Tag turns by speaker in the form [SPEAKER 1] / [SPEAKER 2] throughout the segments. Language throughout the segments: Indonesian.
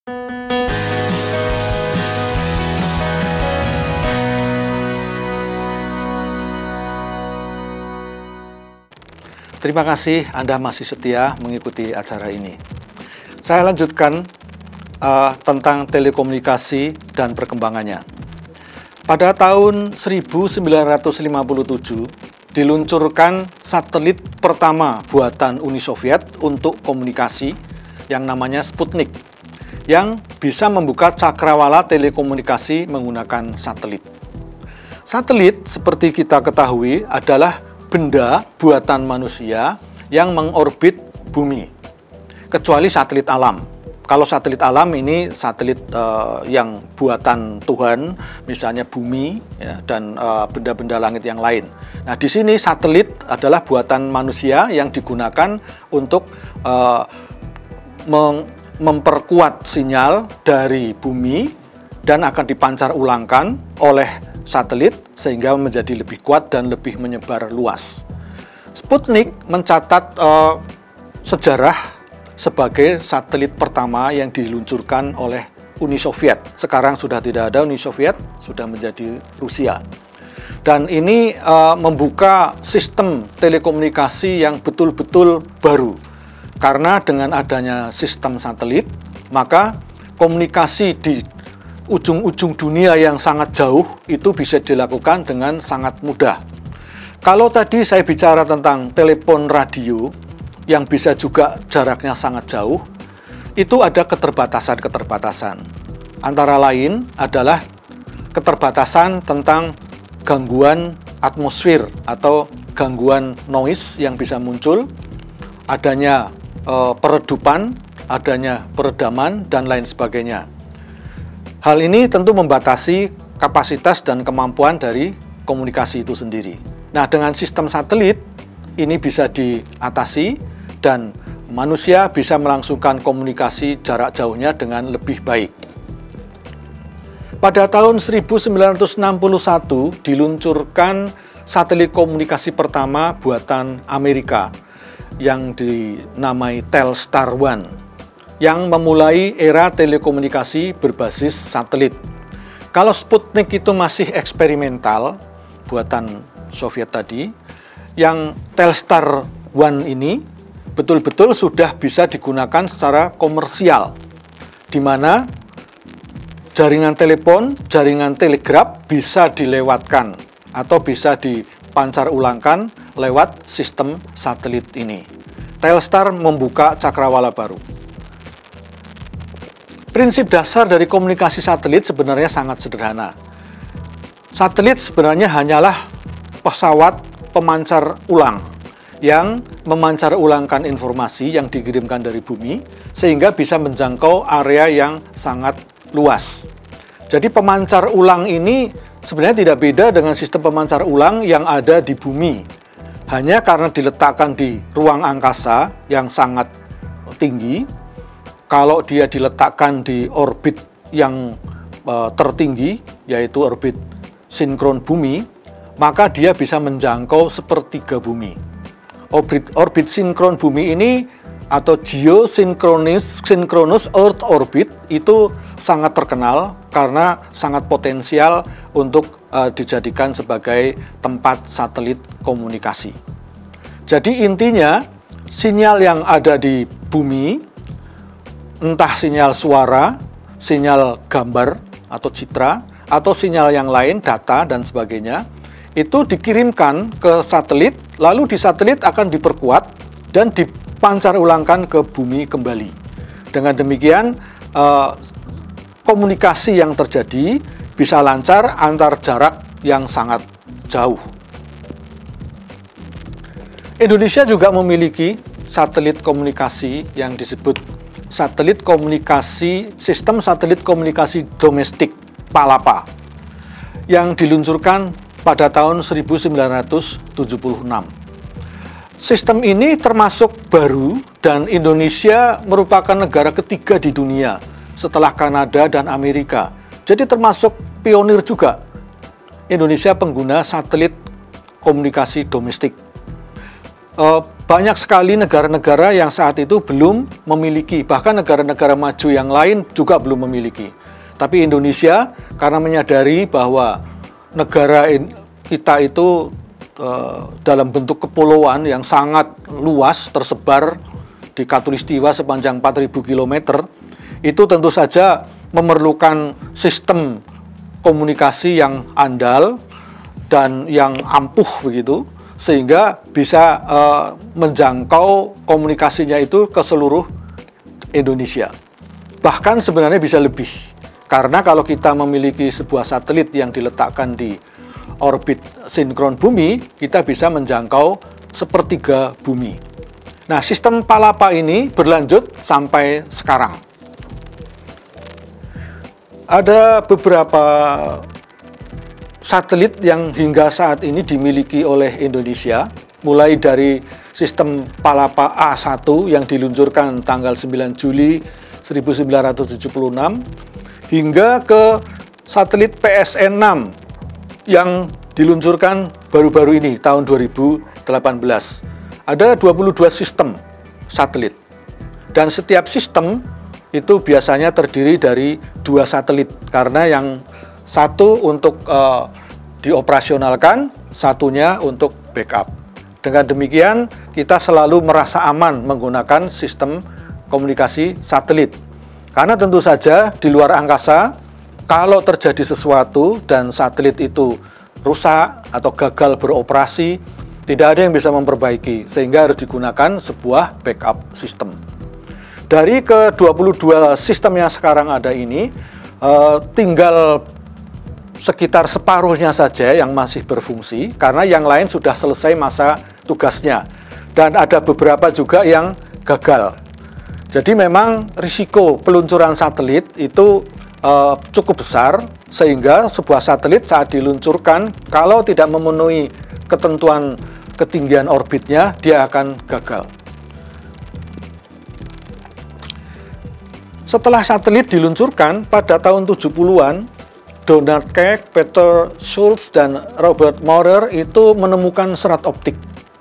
[SPEAKER 1] Terima kasih Anda masih setia mengikuti acara ini. Saya lanjutkan tentang telekomunikasi dan perkembangannya. Pada tahun 1957 diluncurkan satelit pertama buatan Uni Soviet untuk komunikasi yang namanya Sputnik, yang bisa membuka cakrawala telekomunikasi menggunakan satelit. Satelit, seperti kita ketahui, adalah benda buatan manusia yang mengorbit bumi, kecuali satelit alam. Kalau satelit alam ini satelit yang buatan Tuhan, misalnya bumi ya, dan benda-benda langit yang lain. Nah, di sini satelit adalah buatan manusia yang digunakan untuk memperkuat sinyal dari bumi dan akan dipancar ulangkan oleh satelit sehingga menjadi lebih kuat dan lebih menyebar luas. Sputnik mencatat sejarah sebagai satelit pertama yang diluncurkan oleh Uni Soviet. Sekarang sudah tidak ada Uni Soviet, sudah menjadi Rusia. Dan ini membuka sistem telekomunikasi yang betul-betul baru. Karena dengan adanya sistem satelit, maka komunikasi di ujung-ujung dunia yang sangat jauh itu bisa dilakukan dengan sangat mudah. Kalau tadi saya bicara tentang telepon radio yang bisa juga jaraknya sangat jauh, itu ada keterbatasan-keterbatasan. Antara lain adalah keterbatasan tentang gangguan atmosfer atau gangguan noise yang bisa muncul, adanya peredupan, adanya peredaman, dan lain sebagainya. Hal ini tentu membatasi kapasitas dan kemampuan dari komunikasi itu sendiri. Nah, dengan sistem satelit ini bisa diatasi dan manusia bisa melangsungkan komunikasi jarak jauhnya dengan lebih baik. Pada tahun 1961 diluncurkan satelit komunikasi pertama buatan Amerika yang dinamai Telstar One, yang memulai era telekomunikasi berbasis satelit. Kalau Sputnik itu masih eksperimental, buatan Soviet tadi, yang Telstar One ini betul-betul sudah bisa digunakan secara komersial, di mana jaringan telepon, jaringan telegraf bisa dilewatkan atau bisa dipancar ulangkan lewat sistem satelit ini. Telstar membuka cakrawala baru. Prinsip dasar dari komunikasi satelit sebenarnya sangat sederhana. Satelit sebenarnya hanyalah pesawat pemancar ulang yang memancar ulangkan informasi yang dikirimkan dari bumi sehingga bisa menjangkau area yang sangat luas. Jadi pemancar ulang ini sebenarnya tidak beda dengan sistem pemancar ulang yang ada di bumi. Hanya karena diletakkan di ruang angkasa yang sangat tinggi, kalau dia diletakkan di orbit yang tertinggi, yaitu orbit sinkron bumi, maka dia bisa menjangkau sepertiga bumi. Orbit sinkron bumi ini atau geosynchronous Earth orbit itu sangat terkenal karena sangat potensial untuk dijadikan sebagai tempat satelit komunikasi. Jadi intinya, sinyal yang ada di bumi, entah sinyal suara, sinyal gambar atau citra, atau sinyal yang lain, data dan sebagainya, itu dikirimkan ke satelit, lalu di satelit akan diperkuat dan dipancar ulangkan ke bumi kembali. Dengan demikian, komunikasi yang terjadi bisa lancar antar jarak yang sangat jauh. Indonesia juga memiliki satelit komunikasi yang disebut sistem satelit komunikasi domestik PALAPA yang diluncurkan pada tahun 1976. Sistem ini termasuk baru dan Indonesia merupakan negara ketiga di dunia setelah Kanada dan Amerika. Jadi termasuk pionir juga Indonesia pengguna satelit komunikasi domestik. banyak sekali negara-negara yang saat itu belum memiliki, bahkan negara-negara maju yang lain juga belum memiliki. Tapi Indonesia karena menyadari bahwa negara kita itu dalam bentuk kepulauan yang sangat luas tersebar di Khatulistiwa sepanjang 4.000 km, itu tentu saja memerlukan sistem komunikasi yang andal dan yang ampuh begitu, sehingga bisa menjangkau komunikasinya itu ke seluruh Indonesia. Bahkan sebenarnya bisa lebih, karena kalau kita memiliki sebuah satelit yang diletakkan di orbit sinkron bumi, kita bisa menjangkau sepertiga bumi. Nah, sistem Palapa ini berlanjut sampai sekarang. Ada beberapa satelit yang hingga saat ini dimiliki oleh Indonesia, mulai dari sistem Palapa A1 yang diluncurkan tanggal 9 Juli 1976 hingga ke satelit PSN-6 yang diluncurkan baru-baru ini tahun 2018. Ada 22 sistem satelit, dan setiap sistem itu biasanya terdiri dari 2 satelit, karena yang satu untuk dioperasionalkan, satunya untuk backup. Dengan demikian, kita selalu merasa aman menggunakan sistem komunikasi satelit. Karena tentu saja di luar angkasa, kalau terjadi sesuatu dan satelit itu rusak atau gagal beroperasi, tidak ada yang bisa memperbaiki, sehingga harus digunakan sebuah backup sistem. Dari ke-22 sistem yang sekarang ada ini, tinggal sekitar separuhnya saja yang masih berfungsi, karena yang lain sudah selesai masa tugasnya, dan ada beberapa juga yang gagal. Jadi memang risiko peluncuran satelit itu cukup besar, sehingga sebuah satelit saat diluncurkan, kalau tidak memenuhi ketentuan ketinggian orbitnya, dia akan gagal. Setelah satelit diluncurkan pada tahun 70-an, Donald Keck, Peter Schultz, dan Robert Maurer itu menemukan serat optik.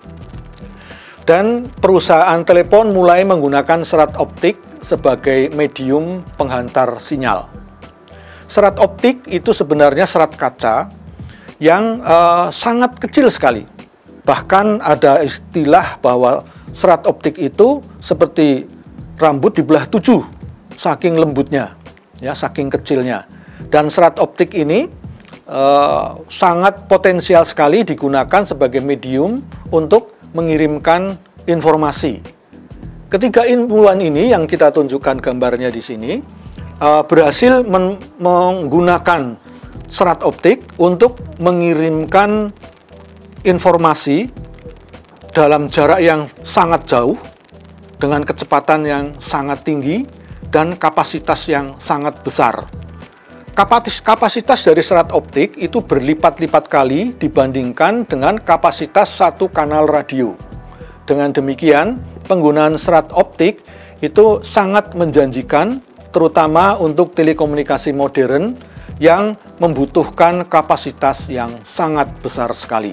[SPEAKER 1] Dan perusahaan telepon mulai menggunakan serat optik sebagai medium penghantar sinyal. Serat optik itu sebenarnya serat kaca yang sangat kecil sekali. Bahkan ada istilah bahwa serat optik itu seperti rambut dibelah 7, saking lembutnya, ya, saking kecilnya. Dan serat optik ini sangat potensial sekali digunakan sebagai medium untuk mengirimkan informasi. Ketiga ilmuwan ini yang kita tunjukkan gambarnya di sini berhasil menggunakan serat optik untuk mengirimkan informasi dalam jarak yang sangat jauh dengan kecepatan yang sangat tinggi dan kapasitas yang sangat besar. Kapasitas dari serat optik itu berlipat-lipat kali dibandingkan dengan kapasitas satu kanal radio. Dengan demikian, penggunaan serat optik itu sangat menjanjikan, terutama untuk telekomunikasi modern yang membutuhkan kapasitas yang sangat besar sekali.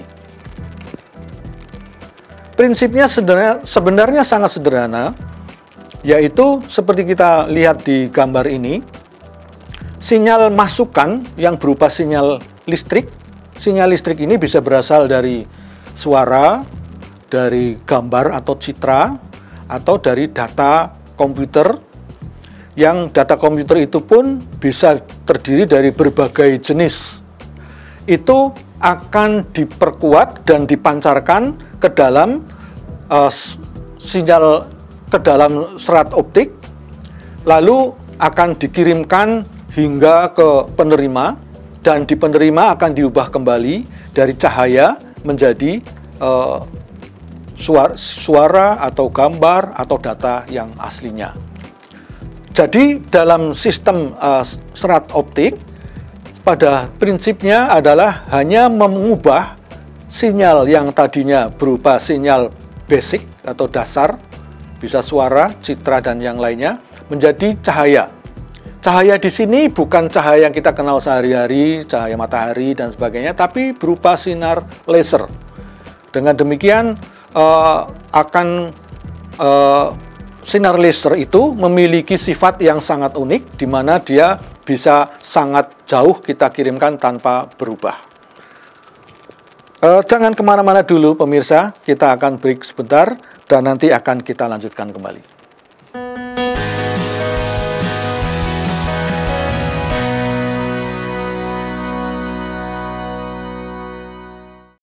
[SPEAKER 1] Prinsipnya sebenarnya sangat sederhana, yaitu seperti kita lihat di gambar ini. Sinyal masukan yang berupa sinyal listrik ini bisa berasal dari suara, dari gambar atau citra, atau dari data komputer, yang data komputer itu pun bisa terdiri dari berbagai jenis. Itu akan diperkuat dan dipancarkan ke dalam sinyal, ke dalam serat optik, lalu akan dikirimkan hingga ke penerima, dan di penerima akan diubah kembali dari cahaya menjadi suara atau gambar atau data yang aslinya. Jadi dalam sistem serat optik, pada prinsipnya adalah hanya mengubah sinyal yang tadinya berupa sinyal basic atau dasar, bisa suara, citra, dan yang lainnya, menjadi cahaya. Cahaya di sini bukan cahaya yang kita kenal sehari-hari, cahaya matahari dan sebagainya, tapi berupa sinar laser. Dengan demikian, sinar laser itu memiliki sifat yang sangat unik, di mana dia bisa sangat jauh kita kirimkan tanpa berubah. Jangan kemana-mana dulu pemirsa, kita akan break sebentar dan nanti akan kita lanjutkan kembali.